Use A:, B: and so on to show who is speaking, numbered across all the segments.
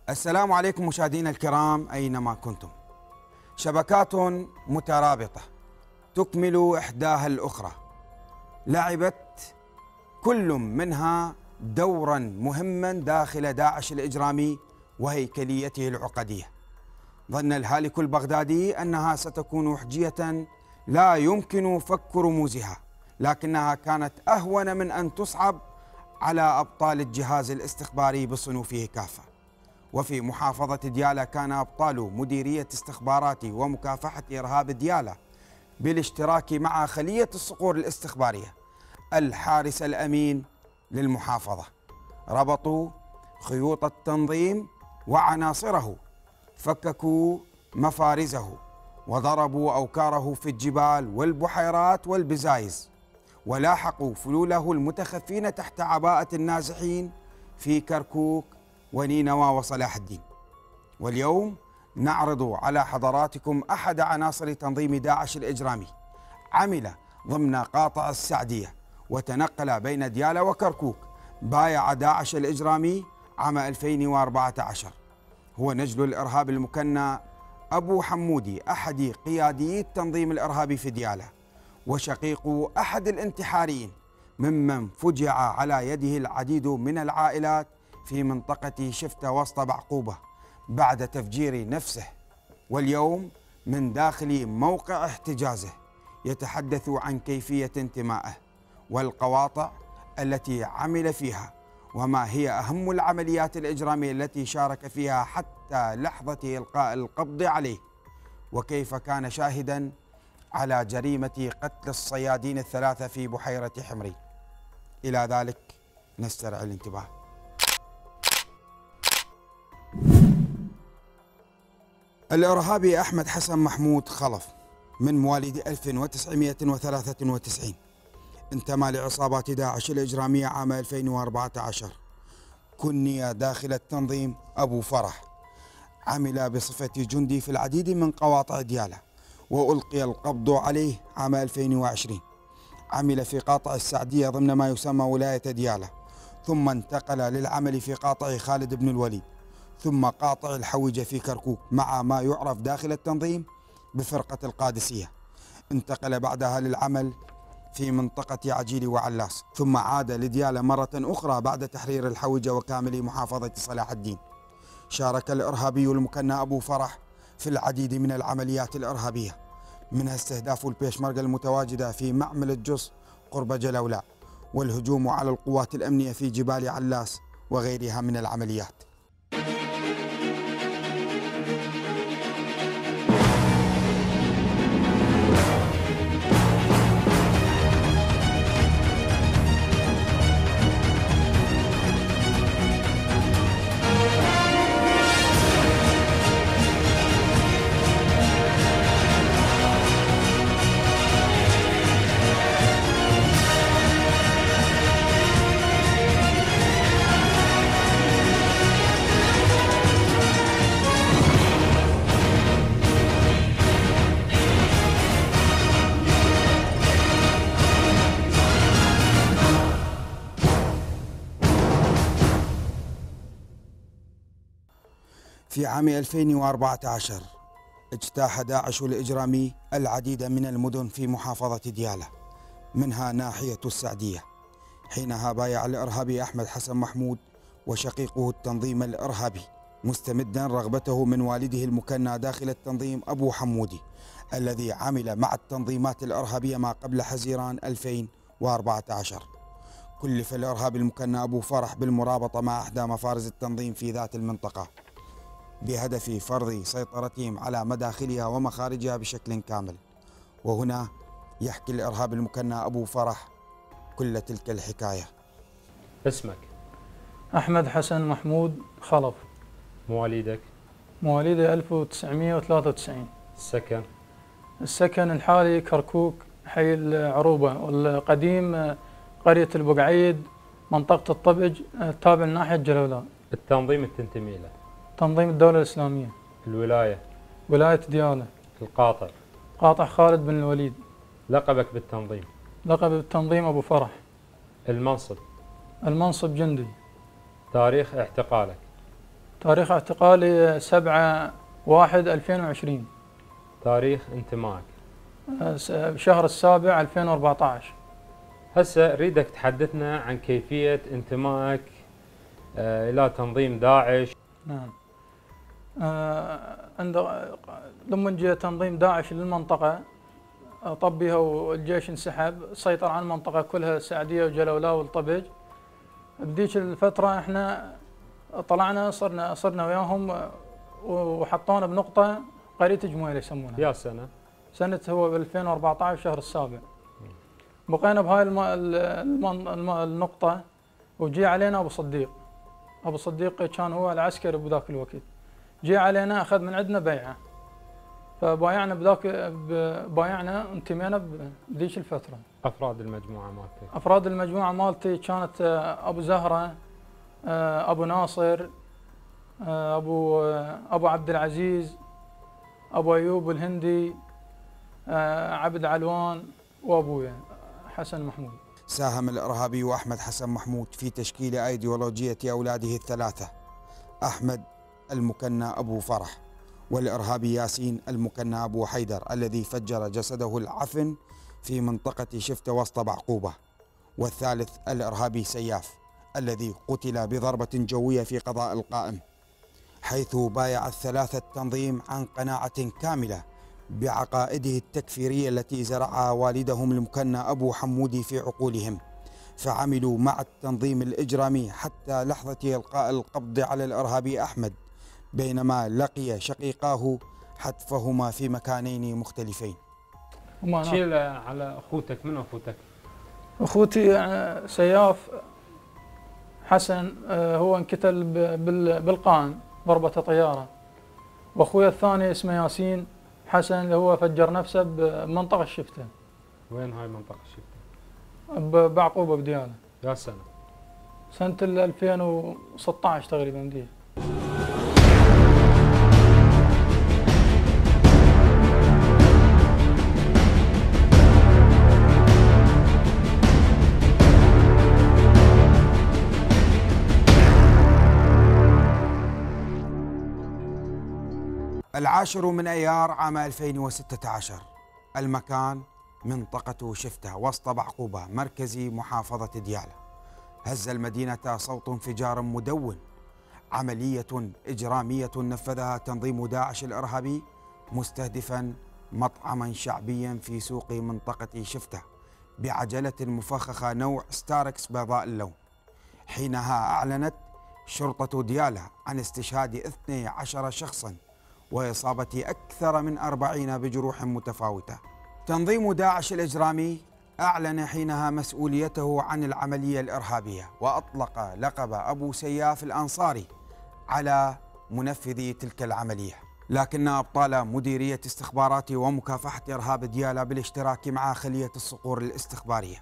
A: السلام عليكم مشاهدينا الكرام أينما كنتم. شبكات مترابطة تكمل إحداها الأخرى، لعبت كل منها دورا مهما داخل داعش الإجرامي وهيكليته العقدية. ظن الهالك البغدادي أنها ستكون أحجية لا يمكن فك رموزها، لكنها كانت أهون من أن تصعب على أبطال الجهاز الاستخباري بصنوفه كافة. وفي محافظة ديالى كان أبطال مديرية استخبارات ومكافحة إرهاب ديالى بالاشتراك مع خلية الصقور الاستخبارية الحارس الأمين للمحافظة ربطوا خيوط التنظيم وعناصره، فككوا مفارزه وضربوا أوكاره في الجبال والبحيرات والبزايز، ولاحقوا فلوله المتخفين تحت عباءة النازحين في كركوك ونينوى وصلاح الدين. واليوم نعرض على حضراتكم أحد عناصر تنظيم داعش الإجرامي، عمل ضمن قاطع السعدية وتنقل بين ديالى وكركوك. بايع داعش الإجرامي عام 2014. هو نجل الإرهاب المكنى أبو حمودي، أحد قيادي التنظيم الإرهابي في ديالى، وشقيق أحد الانتحاريين ممن فجع على يده العديد من العائلات في منطقة شفتة وسط بعقوبة بعد تفجير نفسه. واليوم من داخل موقع احتجازه يتحدث عن كيفية انتمائه والقواطع التي عمل فيها، وما هي أهم العمليات الإجرامية التي شارك فيها حتى لحظة إلقاء القبض عليه، وكيف كان شاهدا على جريمة قتل الصيادين الثلاثة في بحيرة حمري. إلى ذلك نسترعي الانتباه. الإرهابي أحمد حسن محمود خلف من مواليد 1993 انتمى لعصابات داعش الإجرامية عام 2014. كني داخل التنظيم أبو فرح، عمل بصفة جندي في العديد من قواطع ديالى، وألقي القبض عليه عام 2020. عمل في قاطع السعدية ضمن ما يسمى ولاية ديالى، ثم انتقل للعمل في قاطع خالد بن الوليد، ثم قاطع الحوجة في كركوك مع ما يعرف داخل التنظيم بفرقة القادسية. انتقل بعدها للعمل في منطقة عجيل وعلاس، ثم عاد لديالى مرة أخرى بعد تحرير الحوجة وكامل محافظة صلاح الدين. شارك الإرهابي المكنى أبو فرح في العديد من العمليات الإرهابية، منها استهداف البيشمركة المتواجدة في معمل الجص قرب جلولاء، والهجوم على القوات الأمنية في جبال علاس وغيرها من العمليات. في عام 2014 اجتاح داعش الإجرامي العديد من المدن في محافظة ديالى، منها ناحية السعدية. حينها بايع الإرهابي أحمد حسن محمود وشقيقه التنظيم الإرهابي، مستمدا رغبته من والده المكنى داخل التنظيم أبو حمودي، الذي عمل مع التنظيمات الإرهابية ما قبل حزيران 2014. كلف الإرهابي المكنى أبو فرح بالمرابطة مع إحدى مفارز التنظيم في ذات المنطقة بهدف فرض سيطرتهم على مداخلها ومخارجها بشكل كامل. وهنا يحكي الإرهابي المكنى أبو فرح كل تلك الحكاية.
B: اسمك؟
C: أحمد حسن محمود خلف.
B: مواليدك؟
C: مواليدي 1993.
B: السكن؟
C: السكن الحالي كركوك حي العروبة، والقديم قرية البقعيد منطقة الطبج تابع لناحية جلولاء.
B: التنظيم اللي تنتمي له؟
C: تنظيم الدولة الإسلامية.
B: الولاية؟
C: ولاية ديالى.
B: القاطع؟
C: قاطع خالد بن الوليد.
B: لقبك بالتنظيم؟
C: لقب بالتنظيم أبو فرح.
B: المنصب؟
C: المنصب جندي.
B: تاريخ اعتقالك؟
C: تاريخ اعتقالي 7/1/2020.
B: تاريخ انتمائك.
C: شهر السابع 2014.
B: هسه اريدك تحدثنا عن كيفية انتمائك إلى تنظيم داعش.
C: نعم. لما جاء تنظيم داعش للمنطقة طب بها والجيش انسحب، سيطر على المنطقة كلها، السعدية وجلولاء والطبج. بذيك الفترة احنا طلعنا صرنا وياهم وحطونا بنقطة قرية جميلة يسمونها.
B: يا سنة؟
C: هو ب 2014 شهر السابع. بقينا بهاي النقطة، وجي علينا أبو صديق. أبو صديق كان هو العسكري بذاك الوقت. جي علينا أخذ من عندنا بيعة، فبايعنا بايعنا انتمينا بذيك الفترة.
B: أفراد المجموعة مالتك؟
C: أفراد المجموعة مالتي كانت أبو زهرة، أبو ناصر، أبو عبد العزيز، أبو أيوب الهندي، عبد علوان، وأبويا حسن محمود.
A: ساهم الإرهابي أحمد حسن محمود في تشكيل أيديولوجية أولاده الثلاثة: أحمد المكنى أبو فرح، والإرهابي ياسين المكنى أبو حيدر الذي فجر جسده العفن في منطقة شفتة وسط بعقوبة، والثالث الإرهابي سياف الذي قتل بضربة جوية في قضاء القائم، حيث بايع الثلاثة التنظيم عن قناعة كاملة بعقائده التكفيرية التي زرعها والدهم المكنى أبو حمودي في عقولهم، فعملوا مع التنظيم الإجرامي حتى لحظة إلقاء القبض على الإرهابي أحمد، بينما لقي شقيقاه حتفهما في مكانين مختلفين.
B: شيل على أخوتك. من أخوتك؟
C: أخوتي سياف حسن هو انقتل بالقائم ضربة طيارة، وأخويا الثاني اسمه ياسين حسن اللي هو فجر نفسه بمنطقة الشفتة.
B: وين هاي منطقة الشفتة؟
C: بعقوبة بديالة.
B: يا سنة؟
C: سنة 2016 تقريبا دي.
A: العاشر من أيار عام 2016. المكان منطقة شفتة وسط بعقوبة مركزي محافظة ديالى. هز المدينة صوت انفجار مدون. عملية إجرامية نفذها تنظيم داعش الإرهابي مستهدفا مطعما شعبيا في سوق منطقة شفتة بعجلة مفخخة نوع ستاركس بيضاء اللون. حينها أعلنت شرطة ديالى عن استشهاد 12 شخصا وإصابة أكثر من 40 بجروح متفاوتة. تنظيم داعش الإجرامي أعلن حينها مسؤوليته عن العملية الإرهابية، وأطلق لقب أبو سياف الأنصاري على منفذي تلك العملية. لكن أبطال مديرية استخبارات ومكافحة إرهاب ديالى بالاشتراك مع خلية الصقور الاستخبارية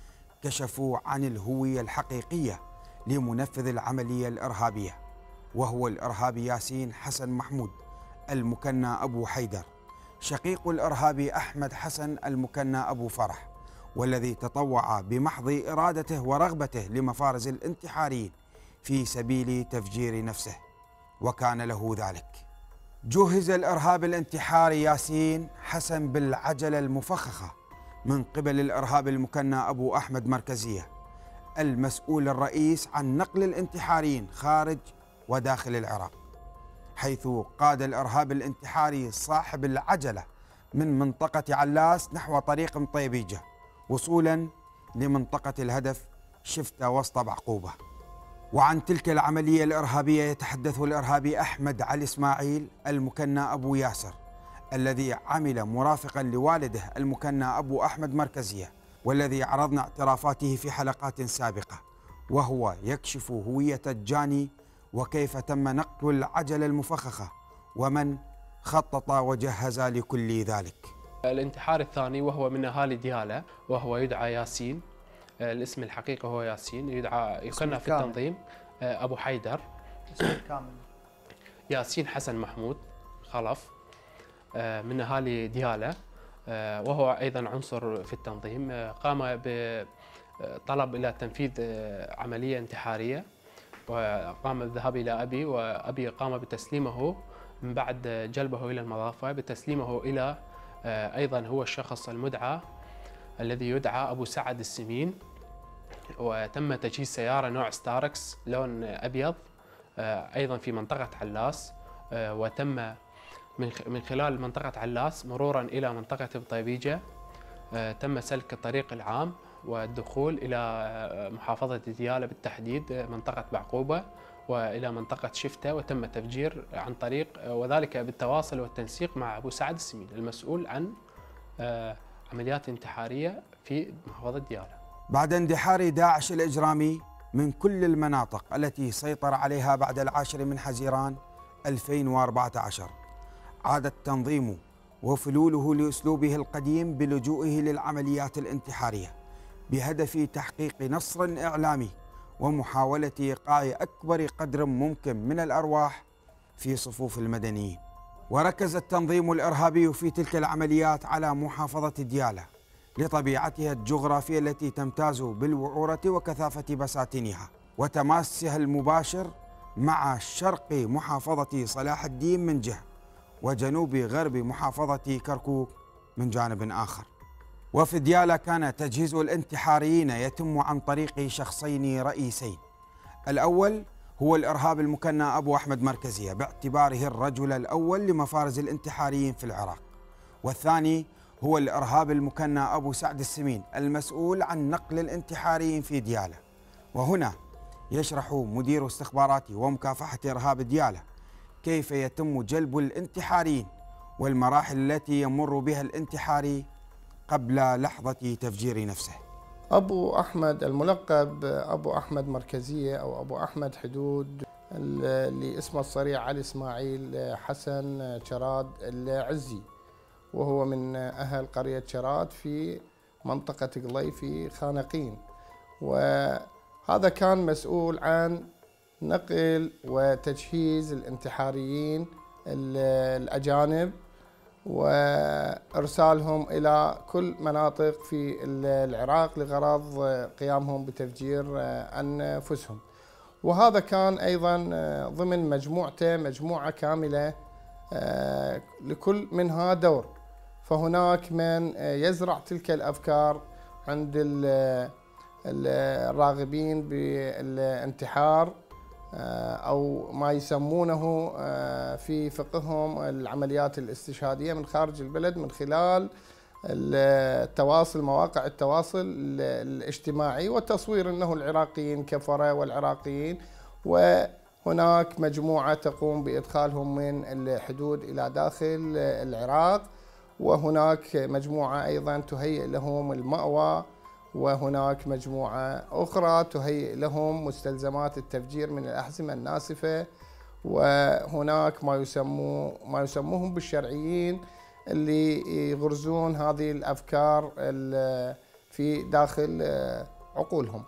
A: كشفوا عن الهوية الحقيقية لمنفذ العملية الإرهابية، وهو الإرهابي ياسين حسن محمود المكنى أبو حيدر، شقيق الإرهابي أحمد حسن المكنى أبو فرح، والذي تطوع بمحض إرادته ورغبته لمفارز الانتحاريين في سبيل تفجير نفسه، وكان له ذلك. جهز الإرهاب الانتحاري ياسين حسن بالعجلة المفخخة من قبل الإرهاب المكنى أبو أحمد مركزية، المسؤول الرئيس عن نقل الانتحاريين خارج وداخل العراق، حيث قاد الإرهاب الانتحاري صاحب العجلة من منطقة علاس نحو طريق مطيبيجة وصولا لمنطقة الهدف شفتة وسط بعقوبة. وعن تلك العملية الإرهابية يتحدث الإرهابي أحمد علي إسماعيل المكنى أبو ياسر، الذي عمل مرافقا لوالده المكنى أبو أحمد مركزية، والذي عرضنا اعترافاته في حلقات سابقة، وهو يكشف هوية الجاني وكيف تم نقل العجلة المفخخة ومن خطط وجهز لكل ذلك.
D: الانتحار الثاني وهو من أهالي ديالى، وهو يدعى ياسين، الاسم الحقيقي هو ياسين، يكنى في التنظيم أبو حيدر.
C: اسمه الكامل
D: ياسين حسن محمود خلف، من أهالي ديالى، وهو أيضا عنصر في التنظيم. قام بطلب إلى تنفيذ عملية انتحارية وقام بالذهاب إلى أبي، وأبي قام بتسليمه من بعد جلبه إلى المضافة بتسليمه إلى أيضا هو الشخص المدعى الذي يدعى أبو سعد السمين. وتم تجهيز سيارة نوع ستاركس لون أبيض أيضا في منطقة علاس، وتم من خلال منطقة علاس مرورا إلى منطقة بطيبيجة تم سلك الطريق العام والدخول إلى محافظة ديالى بالتحديد منطقة بعقوبة وإلى منطقة شفتة، وتم تفجير عن طريق وذلك بالتواصل والتنسيق مع أبو سعد السمين المسؤول عن عمليات انتحارية في محافظة ديالى.
A: بعد اندحار داعش الإجرامي من كل المناطق التي سيطر عليها بعد 10 من حزيران 2014 عاد التنظيم وفلوله لأسلوبه القديم بلجوئه للعمليات الانتحارية بهدف تحقيق نصر إعلامي ومحاولة إيقاع أكبر قدر ممكن من الأرواح في صفوف المدنيين. وركز التنظيم الإرهابي في تلك العمليات على محافظة ديالى لطبيعتها الجغرافية التي تمتاز بالوعورة وكثافة بساتينها وتماسها المباشر مع شرق محافظة صلاح الدين من جهة وجنوب غرب محافظة كركوك من جانب آخر. وفي ديالى كان تجهيز الانتحاريين يتم عن طريق شخصين رئيسين، الأول هو الإرهاب المكنى أبو أحمد مركزية باعتباره الرجل الأول لمفارز الانتحاريين في العراق، والثاني هو الإرهاب المكنى أبو سعد السمين المسؤول عن نقل الانتحاريين في ديالى. وهنا يشرح مدير استخبارات ومكافحة إرهاب ديالى كيف يتم جلب الانتحاريين والمراحل التي يمر بها الانتحاري قبل لحظة تفجير نفسه.
E: أبو أحمد الملقب أبو أحمد مركزية أو أبو أحمد حدود اللي اسمه الصريح علي إسماعيل حسن شراد العزي، وهو من أهل قرية شراد في منطقة قلي في خانقين، وهذا كان مسؤول عن نقل وتجهيز الانتحاريين الأجانب وإرسالهم إلى كل مناطق في العراق لغرض قيامهم بتفجير أنفسهم. وهذا كان أيضا ضمن مجموعته مجموعة كاملة لكل منها دور، فهناك من يزرع تلك الأفكار عند الراغبين بالانتحار أو ما يسمونه في فقههم العمليات الاستشهادية من خارج البلد من خلال التواصل مواقع التواصل الاجتماعي وتصوير أنه العراقيين كفرة والعراقيين، وهناك مجموعة تقوم بإدخالهم من الحدود إلى داخل العراق، وهناك مجموعة أيضا تهيئ لهم المأوى، وهناك مجموعة أخرى تهيئ لهم مستلزمات التفجير من الأحزمة الناسفة، وهناك ما يسموهم بالشرعيين اللي يغرزون هذه الأفكار في داخل عقولهم.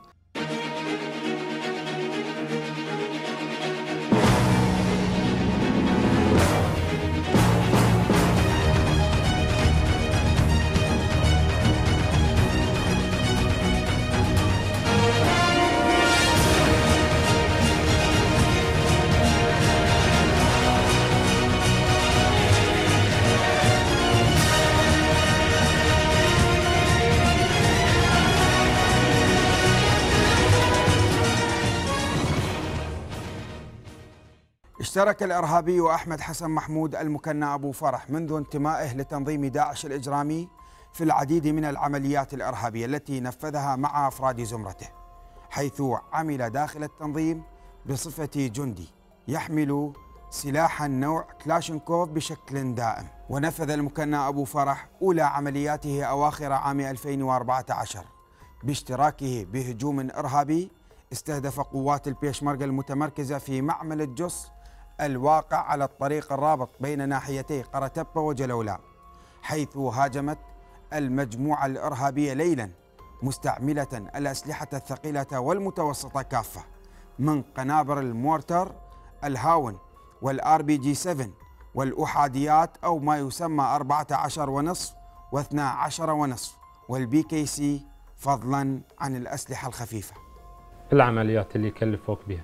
A: اشترك الإرهابي أحمد حسن محمود المكنى أبو فرح منذ انتمائه لتنظيم داعش الإجرامي في العديد من العمليات الإرهابية التي نفذها مع أفراد زمرته، حيث عمل داخل التنظيم بصفة جندي يحمل سلاحا نوع كلاشينكوف بشكل دائم. ونفذ المكنى أبو فرح أولى عملياته أواخر عام 2014 باشتراكه بهجوم إرهابي استهدف قوات البيشمركة المتمركزة في معمل الجص الواقع على الطريق الرابط بين ناحيتي قرتبة وجلولاء، حيث هاجمت المجموعة الإرهابية ليلا مستعملة الأسلحة الثقيلة والمتوسطة كافة من قنابر المورتر الهاون والRPG-7 والأحاديات أو ما يسمى 14.5 و12.5 والBKC فضلا عن الأسلحة الخفيفة.
B: العمليات اللي كلفوك بها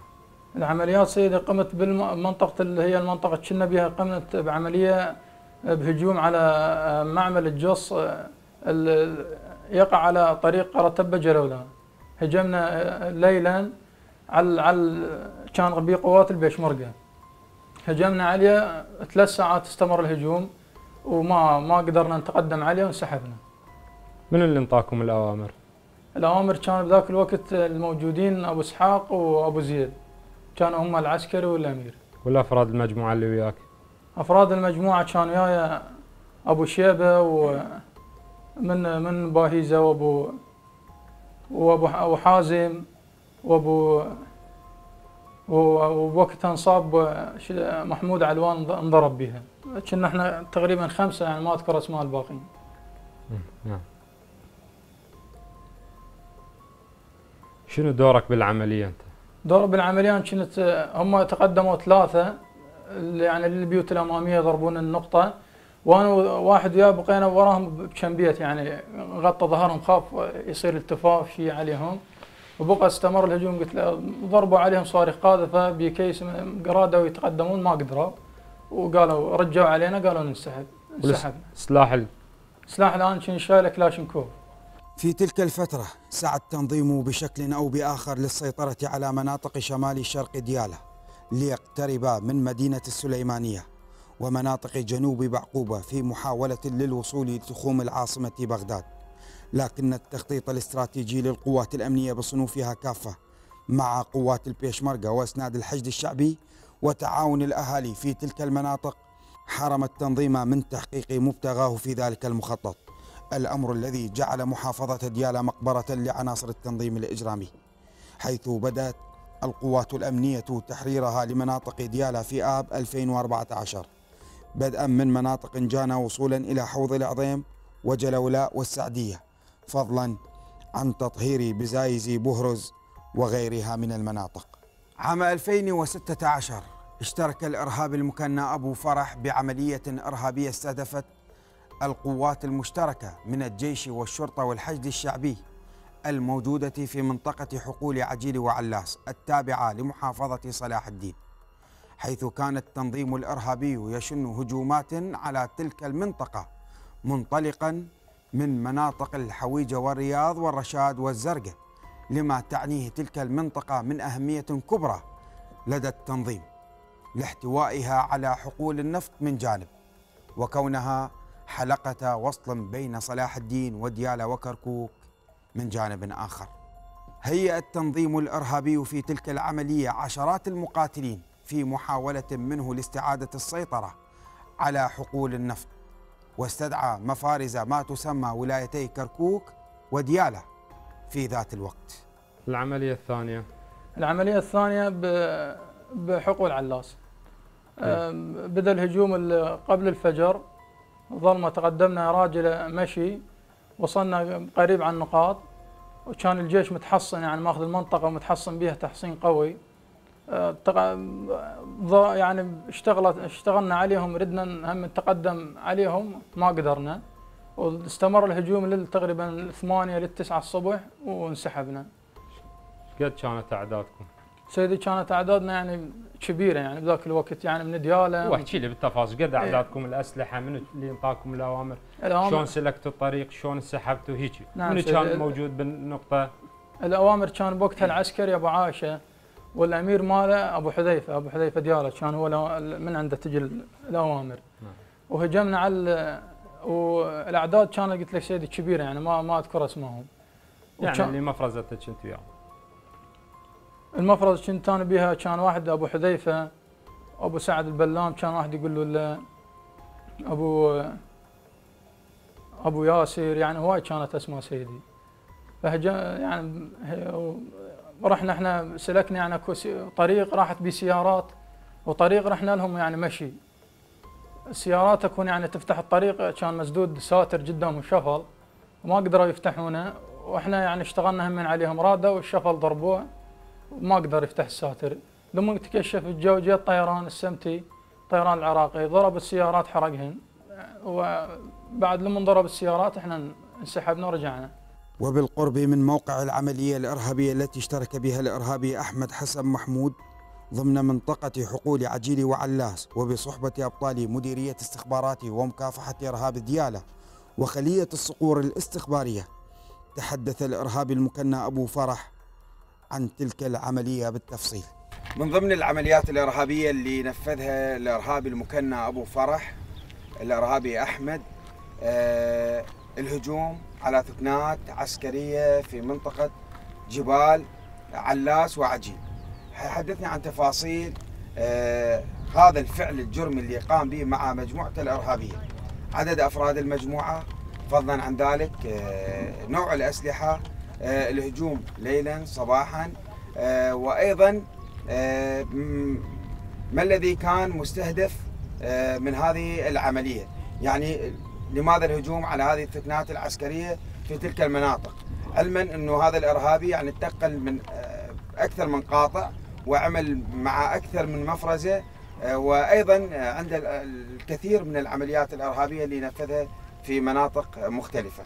C: العمليات سيدي قمت بالمنطقة اللي هي المنطقة كنا بها، قمت بعملية بهجوم على معمل الجص يقع على طريق قرطبة جلولان. هجمنا ليلا على كان بقوات البيشمركة، هجمنا عليه 3 ساعات استمر الهجوم وما قدرنا نتقدم عليه وانسحبنا.
B: من اللي انطاكم الأوامر؟
C: الأوامر كان بذاك الوقت الموجودين أبو إسحاق وأبو زيد، كانوا هم العسكري والأمير.
B: والأفراد المجموعة اللي وياك؟
C: أفراد المجموعة كان وياي أبو شيبة من باهيزة وأبو حازم وبوقتها انصاب محمود علوان انضرب بها. كنا احنا تقريبا 5 يعني ما اذكر اسماء الباقيين.
B: نعم. شنو دورك بالعملية انت؟
C: دوري بالعملية كنت هم تقدموا 3 يعني للبيوت الامامية يضربون النقطة، وانا واحد وياه بقينا وراهم بكم بيت يعني غطى ظهرهم، خاف يصير التفاف شيء عليهم، وبقى استمر الهجوم. قلت له ضربوا عليهم صواريخ قاذفة بكيس قرادة ويتقدمون ما قدروا، وقالوا رجعوا علينا قالوا ننسحب. انسحبنا. سلاح الآن كان شايله كلاشنكوف.
A: في تلك الفترة سعى التنظيم بشكل أو بآخر للسيطرة على مناطق شمال شرق ديالى ليقترب من مدينة السليمانية ومناطق جنوب بعقوبة في محاولة للوصول لتخوم العاصمة بغداد. لكن التخطيط الاستراتيجي للقوات الأمنية بصنوفها كافة مع قوات البيشمركة وإسناد الحشد الشعبي وتعاون الأهالي في تلك المناطق حرم التنظيم من تحقيق مبتغاه في ذلك المخطط، الأمر الذي جعل محافظة ديالى مقبرة لعناصر التنظيم الإجرامي، حيث بدأت القوات الأمنية تحريرها لمناطق ديالى في آب 2014 بدءا من مناطق جانا وصولا إلى حوض العظيم وجلولاء والسعدية، فضلا عن تطهير بزايز بهرز وغيرها من المناطق. عام 2016 اشترك الإرهابي المكنى أبو فرح بعملية إرهابية استهدفت القوات المشتركة من الجيش والشرطة والحشد الشعبي الموجودة في منطقة حقول عجيل وعلاس التابعة لمحافظة صلاح الدين، حيث كان التنظيم الإرهابي يشن هجومات على تلك المنطقة منطلقا من مناطق الحويجة والرياض والرشاد والزرقاء، لما تعنيه تلك المنطقة من أهمية كبرى لدى التنظيم لاحتوائها على حقول النفط من جانب، وكونها حلقة وصل بين صلاح الدين وديالى وكركوك من جانب آخر. هيأ التنظيم الإرهابي في تلك العملية عشرات المقاتلين في محاولة منه لاستعادة السيطرة على حقول النفط، واستدعى مفارز ما تسمى ولايتي كركوك وديالى في ذات الوقت.
B: العملية الثانية؟
C: العملية الثانية بحقول علاس. بدأ الهجوم قبل الفجر، ظلمة تقدمنا راجل مشي، وصلنا قريب عن النقاط، وكان الجيش متحصن يعني ماخذ المنطقة ومتحصن بها تحصين قوي. يعني اشتغلنا عليهم، ردنا هم نتقدم عليهم ما قدرنا، واستمر الهجوم تقريبا 8 ل 9 الصبح وانسحبنا.
B: قد كانت أعدادكم؟
C: سيدي كانت أعدادنا يعني كبيرة يعني بذاك الوقت يعني من ديالى.
B: واحكي لي بالتفاصيل قد أعدادكم، الأسلحة، من اللي انطاكم الأوامر، شلون سلكتوا الطريق، شلون انسحبتوا هيجي؟
C: نعم
B: من كان موجود بالنقطة؟
C: الأوامر كان بوقتها العسكري أبو عائشة، والأمير ماله أبو حذيفة ديالى، كان هو من عنده تجي الأوامر. وهجمنا على والأعداد كانت قلت لك سيدي كبيرة يعني ما أذكر اسمهم.
B: يعني اللي مفرزتك كنت وياهم؟
C: المفرز كنت انا بها كان واحد ابو حذيفه، ابو سعد البلام، كان واحد يقول له ابو ياسر، يعني هواي كانت اسماء سيدي. يعني رحنا احنا سلكنا يعني اكو طريق راحت بسيارات، وطريق رحنا لهم يعني مشي. السيارات تكون يعني تفتح الطريق كان مسدود ساتر قدامهم شفل وما قدروا يفتحونه، واحنا يعني اشتغلنا هم عليهم راده والشفل ضربوه وما قدر يفتح الساتر. لما تكشف الجو جاء الطيران السمتي، الطيران العراقي، ضرب السيارات حرقهن، وبعد لما ضرب السيارات احنا انسحبنا ورجعنا.
A: وبالقرب من موقع العملية الإرهابية التي اشترك بها الإرهابي أحمد حسن محمود ضمن منطقة حقول عجيل وعلاس، وبصحبة أبطال مديرية استخبارات ومكافحة إرهاب ديالى وخلية الصقور الاستخبارية، تحدث الإرهابي المكنى أبو فرح عن تلك العملية بالتفصيل. من ضمن العمليات الإرهابية اللي نفذها الإرهابي المكنى أبو فرح الإرهابي أحمد الهجوم على ثكنات عسكرية في منطقة جبال علاس وعجيل. حدثني عن تفاصيل هذا الفعل الجرمي اللي قام به مع مجموعته الإرهابية، عدد أفراد المجموعة، فضلا عن ذلك نوع الأسلحة، الهجوم ليلا صباحا، وأيضا ما الذي كان مستهدف من هذه العملية، يعني لماذا الهجوم على هذه الثكنات العسكرية في تلك المناطق، علما أنه هذا الإرهابي يعني انتقل من أكثر من قاطع وعمل مع أكثر من مفرزة، وأيضا عند الكثير من العمليات الإرهابية اللي نفذها في مناطق مختلفة.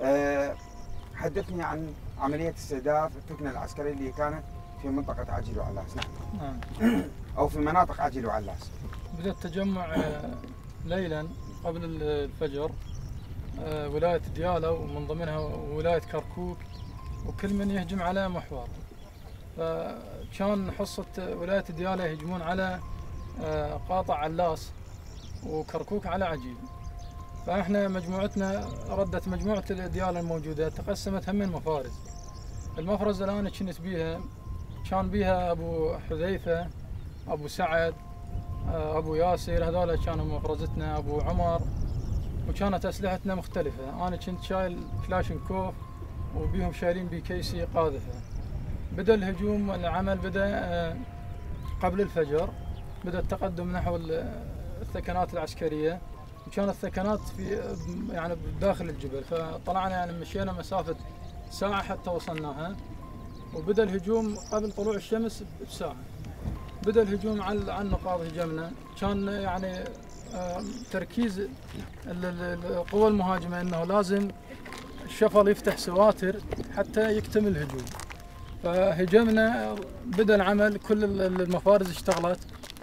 A: حدثني عن عملية استهداف الثكنة العسكرية اللي كانت في منطقة عجيل وعلاس. نعم. أو في مناطق عجيل وعلاس.
C: بدأ التجمع ليلا قبل الفجر ولاية ديالى ومن ضمنها ولاية كركوك، وكل من يهجم على محور. فكان حصة ولاية ديالى يهجمون على قاطع علاس وكركوك على عجيل. فاحنا مجموعتنا ردت مجموعة ديالى الموجودة تقسمت هم من مفارز. المفرزة الآن كنت بيها كان بيها أبو حذيفة، أبو سعد، أبو ياسر، هذول كانوا مفرزتنا، أبو عمر، وكانت أسلحتنا مختلفة. أنا كنت شايل كلاشنكوف وبيهم شايلين BKC قاذفة. بدأ الهجوم، العمل بدأ قبل الفجر، بدأ التقدم نحو الثكنات العسكرية، وكانت الثكنات في يعني داخل الجبل. فطلعنا يعني مشينا مسافة ساعة حتى وصلناها، وبدأ الهجوم قبل طلوع الشمس بساعة. بدأ الهجوم على النقاط، هجمنا. كان يعني تركيز القوى المهاجمة انه لازم الشفل يفتح سواتر حتى يكتمل الهجوم. فهجمنا، بدأ العمل، كل المفارز اشتغلت،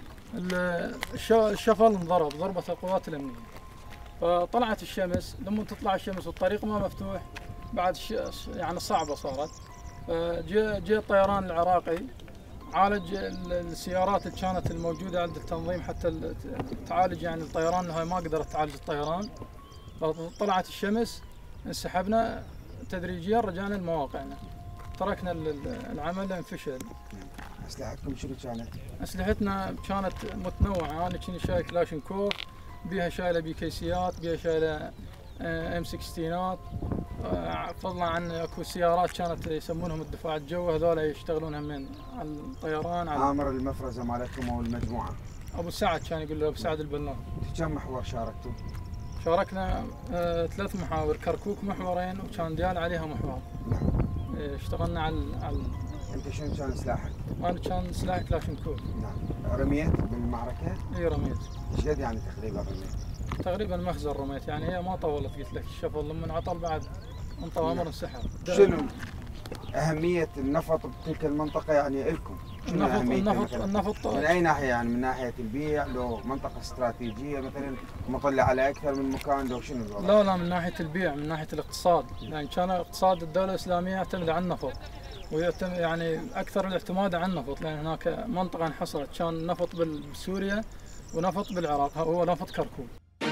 C: الشفل انضرب ضربة القوات الأمنية. فطلعت الشمس، لما تطلع الشمس والطريق ما مفتوح بعد يعني صعبة صارت. جاء الطيران العراقي عالج السيارات اللي كانت الموجودة عند التنظيم حتى تعالج يعني الطيران، انها ما قدرت تعالج الطيران. فطلعت الشمس، انسحبنا تدريجيا، رجعنا لمواقعنا، تركنا العمل لان فشل.
A: أسلحتكم شنو كانت؟ أسلحتنا
C: كانت متنوعة. أنا كنت شايل كلاشنكوف، بيها شايلة BKCات، بيها شايلة M16، فضلا عن اكو سيارات كانت يسمونهم الدفاع الجوي، هذول يشتغلون من على الطيران.
A: عامر المفرزة مالتكم او المجموعة؟
C: ابو سعد كان يقول له، ابو سعد البلان.
A: في كم محور شاركتوا؟
C: شاركنا 3 محاور، كركوك محورين، وكان ديال عليها محور.
A: نعم.
C: اشتغلنا على
A: انت شنو كان سلاحك؟
C: انا كان سلاحي كلاشنكوف.
A: نعم. رميت بالمعركة؟
C: اي رميت.
A: ايش قد يعني تقريبا رميت؟
C: تقريبا مخزن رميت، يعني هي ما طولت، قلت لك الشفل لما عطل بعد انطى امر انسحب.
A: شنو أهمية النفط بتلك المنطقة يعني لكم؟
C: النفط
A: من أي ناحية يعني؟ من ناحية البيع، لو منطقة استراتيجية مثلا مطلع على أكثر من مكان، لو شنو الوضع؟
C: لا من ناحية البيع، من ناحية الاقتصاد، يعني كان اقتصاد الدولة الإسلامية يعتمد على النفط، ويعتمد يعني أكثر الاعتماد على النفط، لأن هناك منطقة انحصرت، كان نفط بسوريا ونفط بالعراق، هو نفط كركوك.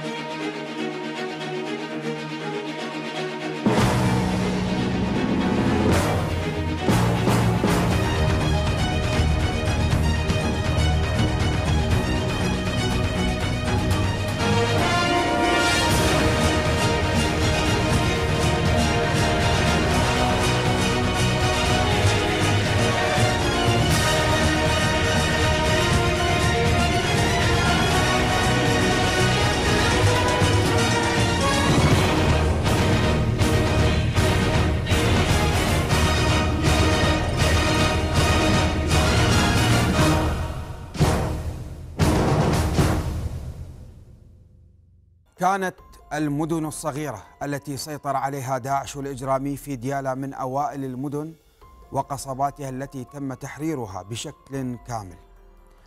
A: كانت المدن الصغيرة التي سيطر عليها داعش الإجرامي في ديالى من أوائل المدن وقصباتها التي تم تحريرها بشكل كامل.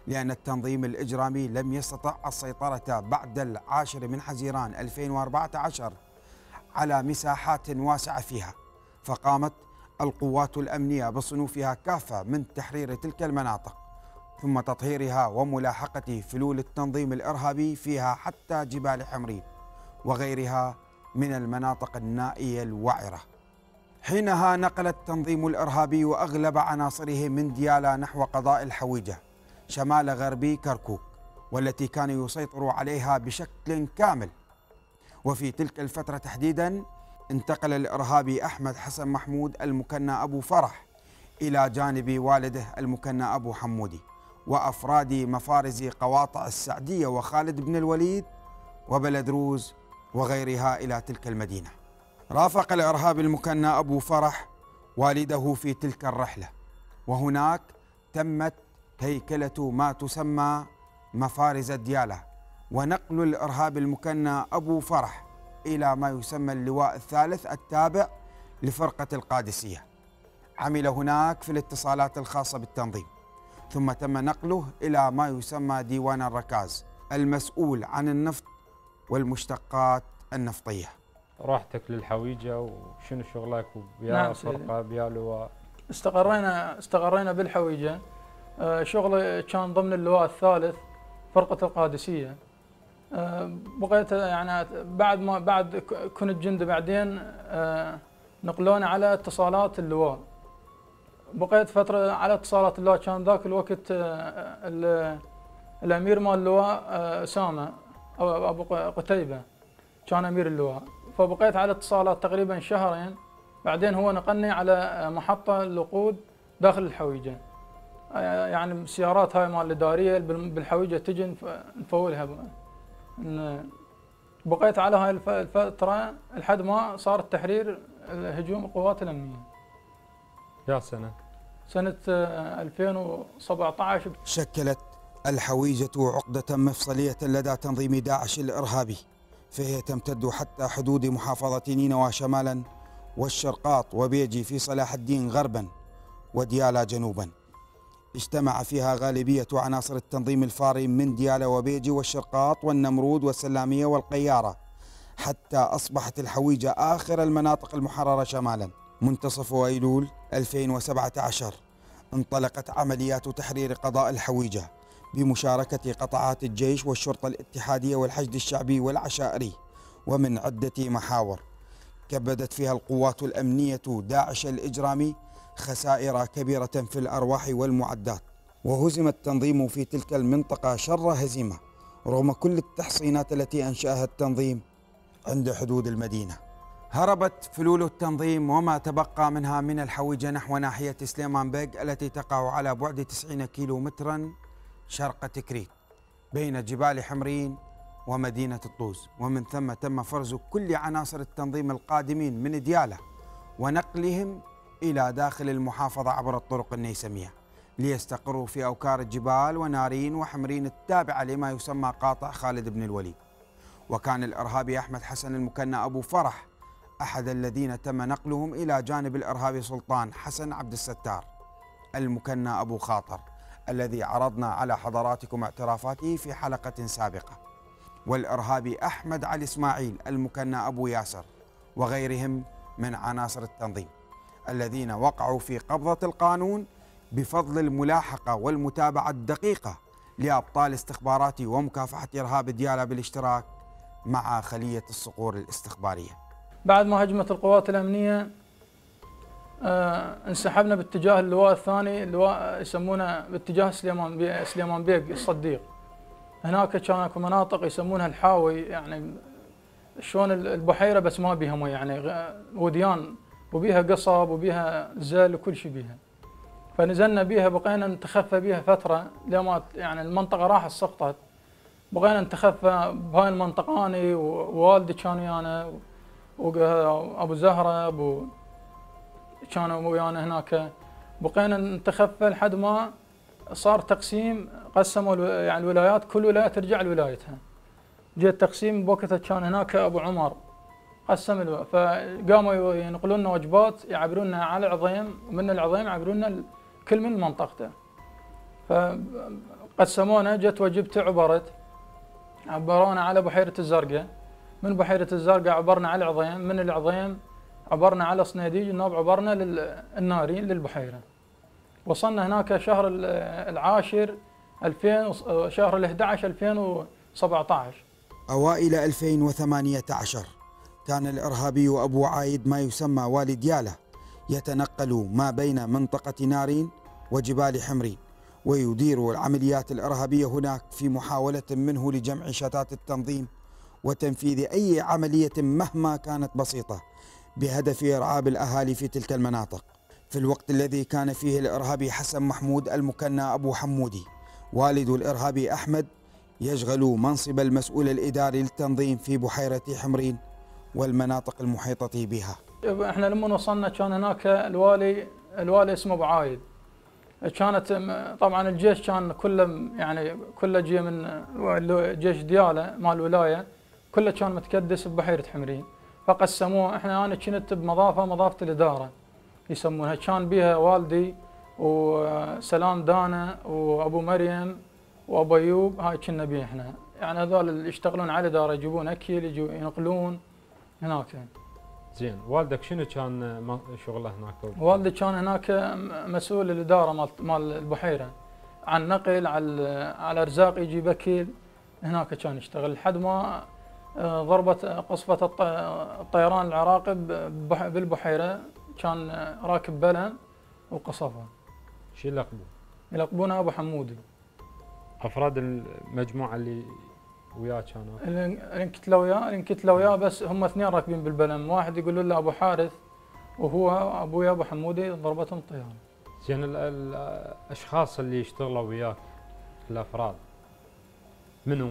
A: لأن التنظيم الإجرامي لم يستطع السيطرة بعد 10 حزيران 2014 على مساحات واسعة فيها، فقامت القوات الأمنية بصنوفها كافة من تحرير تلك المناطق ثم تطهيرها وملاحقة فلول التنظيم الإرهابي فيها حتى جبال حمرين وغيرها من المناطق النائية الوعرة. حينها نقل التنظيم الإرهابي وأغلب عناصره من ديالا نحو قضاء الحويجة شمال غربي كركوك، والتي كانوا يسيطروا عليها بشكل كامل. وفي تلك الفترة تحديدا انتقل الإرهابي أحمد حسن محمود المكنى أبو فرح إلى جانب والده المكنى أبو حمودي وأفراد مفارز قواطع السعدية وخالد بن الوليد وبلد روز وغيرها إلى تلك المدينة. رافق الإرهابي المكنى أبو فرح والده في تلك الرحلة، وهناك تمت هيكلة ما تسمى مفارز ديالى، ونقل الإرهابي المكنى أبو فرح إلى ما يسمى اللواء الثالث التابع لفرقة القادسية. عمل هناك في الاتصالات الخاصة بالتنظيم، ثم تم نقله إلى ما يسمى ديوان الركاز المسؤول عن النفط والمشتقات النفطية.
B: رحتك للحويجة وشنو شغلك ويا
C: نعم
B: فرقة بيا لواء؟
C: استقرينا بالحويجة. شغلي كان ضمن اللواء الثالث فرقة القادسية. بقيت يعني بعد كنت جندي، بعدين نقلوني على اتصالات اللواء. بقيت فترة على اتصالات اللواء. كان ذاك الوقت الأمير مال اللواء أسامة أبو قتيبة كان أمير اللواء، فبقيت على اتصالات تقريبا شهرين. بعدين هو نقلني على محطة الوقود داخل الحويجة، يعني السيارات هاي مال الإدارية بالحويجة تجي نفولها. بقيت على هاي الفترة لحد ما صار التحرير هجوم القوات الأمنية.
B: يا سنة
C: 2017.
A: شكلت الحويجة عقدة مفصلية لدى تنظيم داعش الإرهابي، فهي تمتد حتى حدود محافظة نينوى شمالا والشرقاط وبيجي في صلاح الدين غربا وديالا جنوبا. اجتمع فيها غالبية عناصر التنظيم الفاري من ديالا وبيجي والشرقاط والنمرود والسلامية والقيارة، حتى أصبحت الحويجة آخر المناطق المحررة شمالا. منتصف أيلول 2017 انطلقت عمليات تحرير قضاء الحويجة بمشاركة قطاعات الجيش والشرطة الاتحادية والحشد الشعبي والعشائري، ومن عدة محاور كبدت فيها القوات الأمنية داعش الإجرامي خسائر كبيرة في الأرواح والمعدات، وهزم التنظيم في تلك المنطقة شر هزيمة رغم كل التحصينات التي أنشأها التنظيم عند حدود المدينة. هربت فلول التنظيم وما تبقى منها من الحويجة نحو ناحية سليمان بيق التي تقع على بعد 90 كيلو مترا شرق تكريت بين جبال حمرين ومدينة الطوز، ومن ثم تم فرز كل عناصر التنظيم القادمين من ديالى ونقلهم إلى داخل المحافظة عبر الطرق النيسمية ليستقروا في أوكار الجبال ونارين وحمرين التابعة لما يسمى قاطع خالد بن الوليد. وكان الإرهابي أحمد حسن المكنى أبو فرح أحد الذين تم نقلهم إلى جانب الإرهابي سلطان حسن عبد الستار المكنى أبو خاطر الذي عرضنا على حضراتكم اعترافاته في حلقة سابقة، والإرهابي أحمد علي إسماعيل المكنى أبو ياسر وغيرهم من عناصر التنظيم الذين وقعوا في قبضة القانون بفضل الملاحقة والمتابعة الدقيقة لأبطال استخبارات ومكافحة إرهاب ديالى بالاشتراك مع خلية الصقور الاستخبارية.
C: بعد ما هجمت القوات الأمنية انسحبنا باتجاه اللواء الثاني، اللواء يسمونه باتجاه سليمان بيق الصديق. هناك كانت مناطق يسمونها الحاوي، يعني شلون البحيرة بس ما بيها مي، يعني وديان وبيها قصب وبيها زل وكل شيء بيها. فنزلنا بيها، بقينا نتخفى بيها فترة لما يعني المنطقة راحت سقطت. بقينا نتخفى بهاي المنطقة أنا ووالدي كان ويانا وأبو زهرة كانوا ويانا هناك. بقينا نتخفى لحد ما صار تقسيم، قسموا يعني الولايات، كل ولاية ترجع لولايتها. جاء التقسيم بوقتها كان هناك أبو عمر قسم فقاموا ينقلون لنا وجبات يعبروننا على العظيم، ومن العظيم يعبروننا كل من منطقته. فقسمونا، جت وجبته عبرونا على بحيرة الزرقاء، من بحيرة الزرقاء عبرنا على العظيم، من العظيم عبرنا على صنيديج، النوب عبرنا للنارين للبحيرة. وصلنا هناك شهر العاشر 2000 شهر ال11 2017.
A: أوائل 2018 كان الإرهابي أبو عايد ما يسمى والي ديالى يتنقل ما بين منطقة نارين وجبال حمرين، ويدير العمليات الإرهابية هناك في محاولة منه لجمع شتات التنظيم وتنفيذ أي عملية مهما كانت بسيطة بهدف إرعاب الأهالي في تلك المناطق. في الوقت الذي كان فيه الإرهابي حسن محمود المكنى أبو حمودي والد الإرهابي أحمد يشغل منصب المسؤول الإداري للتنظيم في بحيرة حمرين والمناطق المحيطة بها.
C: احنا لما وصلنا كان هناك الوالي اسمه ابو عايد. كانت طبعا الجيش كان كله يعني كله جاي من جيش ديالى مال الولايه، كله كان متكدس ببحيره حمرين. فقسموه، انا كنت بمضافه الاداره يسمونها، كان بيها والدي وسلام دانا وابو مريم وابو ايوب، هاي كنا بيه احنا، يعني هذول اللي يشتغلون على الاداره، يجيبون اكل، يجوا ينقلون هناك.
B: زين، والدك شنو كان شغله هناك؟
C: والدي كان هناك مسؤول الاداره مال البحيره، عن نقل على ارزاق، يجيب اكل هناك كان يشتغل، لحد ما ضربت قصفه الطيران العراقي بالبحيره، كان راكب بلن وقصفه.
B: شو يلقبوه؟
C: يلقبونه ابو حمودي.
B: افراد المجموعه اللي وياه كانوا
C: انكتلوا وياه بس هم اثنين راكبين بالبلم، واحد يقولوا له ابو حارث وهو ابويا ابو حمودي ضربتهم الطياره.
B: زين، الاشخاص اللي يشتغلوا وياك الافراد منو؟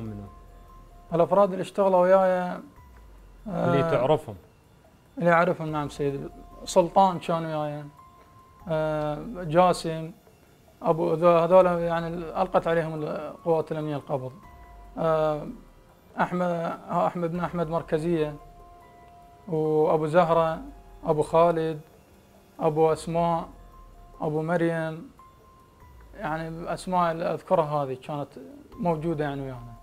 C: الافراد اللي اشتغلوا وياي
B: اللي تعرفهم؟
C: اللي اعرفهم نعم سيدي. سلطان كان وياي، جاسم، ابو هذول يعني القت عليهم القوات الامنيه القبض. احمد بن احمد مركزيه، وابو زهره، ابو خالد، ابو اسماء، ابو مريم، يعني الاسماء اللي اذكرها هذه كانت موجوده يعني ويانا.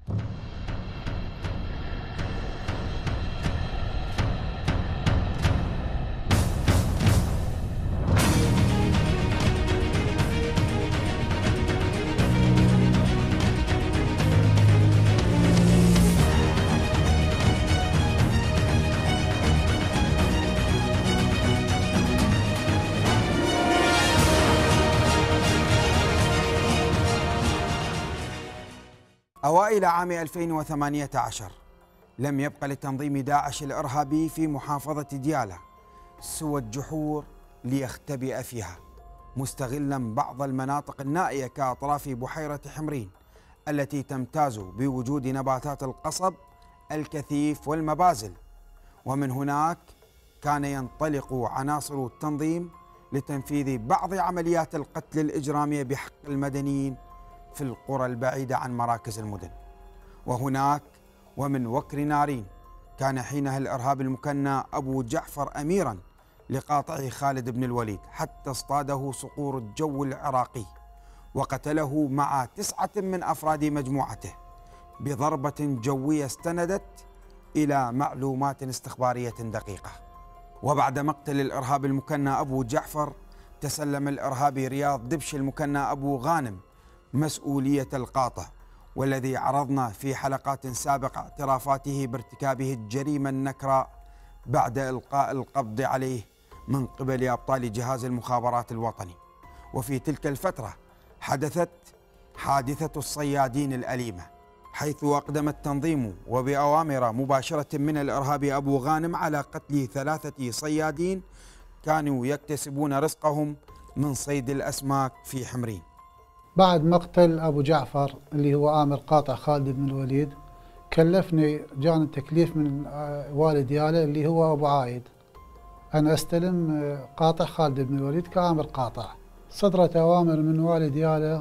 A: أوائل عام 2018 لم يبق لتنظيم داعش الإرهابي في محافظة ديالى سوى الجحور ليختبئ فيها، مستغلا بعض المناطق النائية كأطراف بحيرة حمرين التي تمتاز بوجود نباتات القصب الكثيف والمبازل. ومن هناك كان ينطلق عناصر التنظيم لتنفيذ بعض عمليات القتل الإجرامية بحق المدنيين في القرى البعيدة عن مراكز المدن. وهناك ومن وكر نارين كان حينها الإرهاب المكنى أبو جعفر أميرا لقاطع خالد بن الوليد، حتى اصطاده صقور الجو العراقي وقتله مع 9 من أفراد مجموعته بضربة جوية استندت إلى معلومات استخبارية دقيقة. وبعد مقتل الإرهاب المكنى أبو جعفر تسلم الإرهابي رياض دبش المكنى أبو غانم مسؤولية القاطع، والذي عرضنا في حلقات سابقة اعترافاته بارتكابه الجريمة النكراء بعد إلقاء القبض عليه من قبل أبطال جهاز المخابرات الوطني. وفي تلك الفترة حدثت حادثة الصيادين الأليمة، حيث أقدم التنظيم وبأوامر مباشرة من الإرهابي أبو غانم على قتل 3 صيادين كانوا يكتسبون رزقهم من صيد الأسماك في حمرين.
F: بعد مقتل أبو جعفر اللي هو آمر قاطع خالد بن الوليد، كلفني جاني تكليف من والد ديالى اللي هو أبو عايد أن أستلم قاطع خالد بن الوليد كآمر قاطع. صدرت أوامر من والد ديالى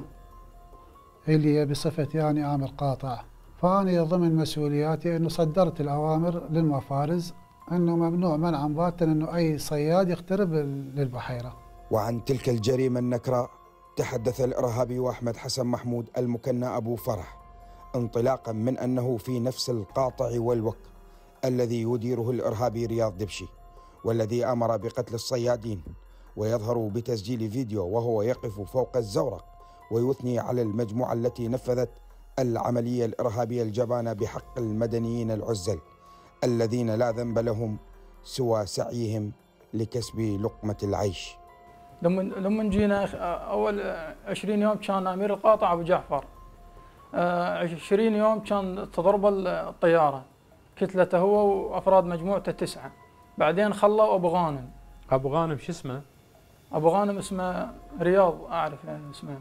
F: اللي هي بصفتي يعني آمر قاطع، فأنا ضمن مسؤولياتي أنه صدرت الأوامر للمفارز أنه ممنوع منعا باتا أنه أي صياد يقترب للبحيرة.
A: وعن تلك الجريمة النكراء تحدث الإرهابي أحمد حسن محمود المكنى أبو فرح انطلاقا من أنه في نفس القاطع والوك الذي يديره الإرهابي رياض دبشي، والذي أمر بقتل الصيادين، ويظهر بتسجيل فيديو وهو يقف فوق الزورق ويثني على المجموعة التي نفذت العملية الإرهابية الجبانة بحق المدنيين العزل الذين لا ذنب لهم سوى سعيهم لكسب لقمة العيش.
C: لما جينا أول 20 يوم كان أمير القاطع أبو جعفر، 20 يوم كان تضرب الطيارة، كتلته هو وأفراد مجموعته 9، بعدين خلوا أبو غانم.
B: أبو غانم شو اسمه؟
C: أبو غانم اسمه رياض، أعرف يعني اسمه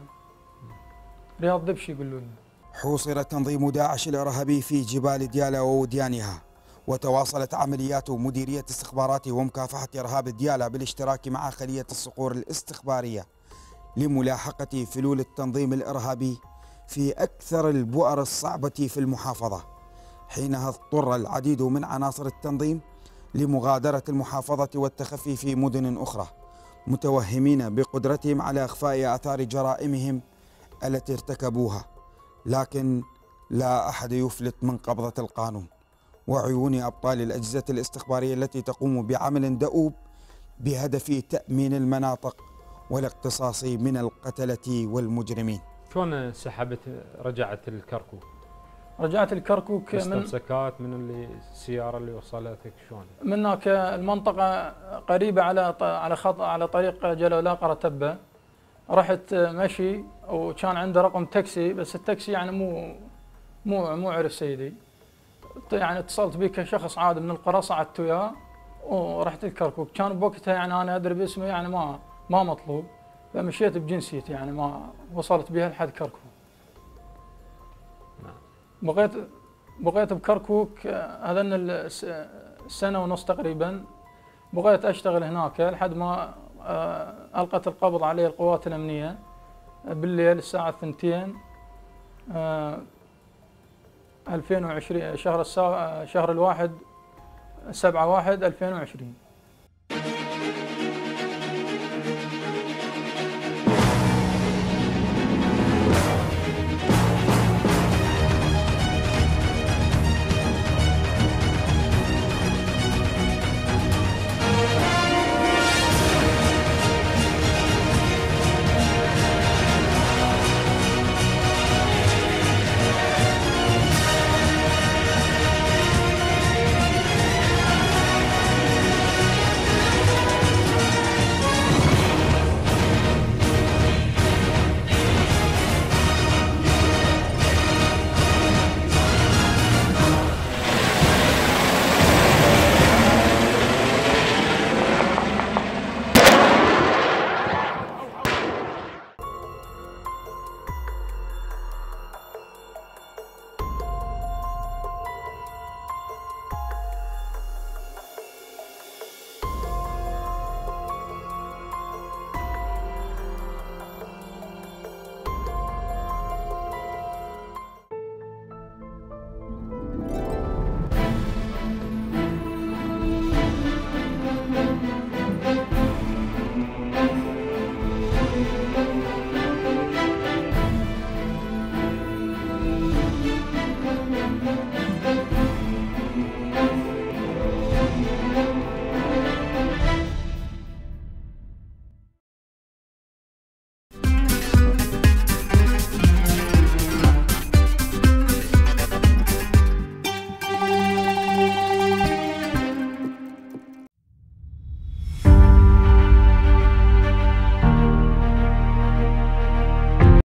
C: رياض دبشي يقولوا له.
A: حوصر تنظيم داعش الإرهابي في جبال ديالى ووديانها، وتواصلت عمليات مديرية استخبارات ومكافحة إرهاب ديالى بالاشتراك مع خلية الصقور الاستخبارية لملاحقة فلول التنظيم الإرهابي في أكثر البؤر الصعبة في المحافظة. حينها اضطر العديد من عناصر التنظيم لمغادرة المحافظة والتخفي في مدن أخرى، متوهمين بقدرتهم على إخفاء آثار جرائمهم التي ارتكبوها، لكن لا أحد يفلت من قبضة القانون وعيون أبطال الأجهزة الاستخبارية التي تقوم بعمل دؤوب بهدف تأمين المناطق والاقتصاص من القتلة والمجرمين.
B: شلون رجعت الكركوك؟
C: رجعت الكركوك
B: استمسكات من السيارة اللي وصلتك شلون؟
C: من هناك المنطقة قريبة على طريق جلولاء قرتبة، رحت مشي وكان عنده رقم تاكسي، بس التاكسي يعني مو عرف سيدي، يعني اتصلت بي كشخص عادي من القرى، صعدت وياه ورحت الكركوك. كان بوقتها يعني انا ادري باسمه يعني ما مطلوب، فمشيت بجنسيتي يعني ما وصلت بها لحد كركوك. بقيت بكركوك هذا السنة ونص تقريبا، بقيت اشتغل هناك لحد ما ألقت القبض علي القوات الأمنية بالليل الساعة 2 2020 شهر 1/7/2020.